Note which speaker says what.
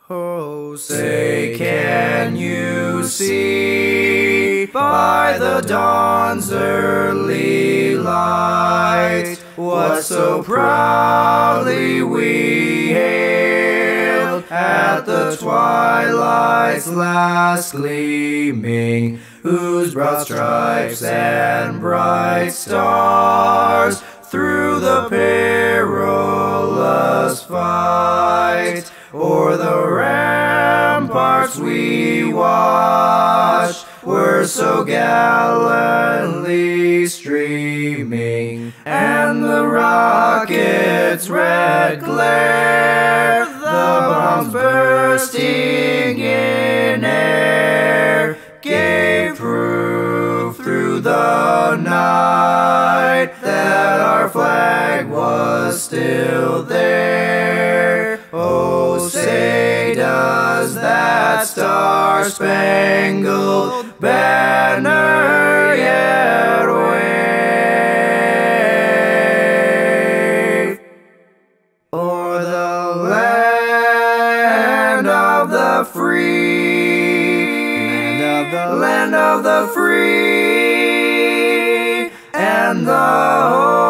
Speaker 1: Oh, say, can you see by the dawn's early light what so proudly we hailed at the twilight's last gleaming, whose broad stripes and bright stars through the perilous fight o'er the ramparts we watched were so gallantly streaming, and the rocket's red glare, the bombs bursting in air, gave proof through the night that our flag was still there. Oh, say, does that Star-Spangled Banner yet wave o'er the land of the free, land of the free, and the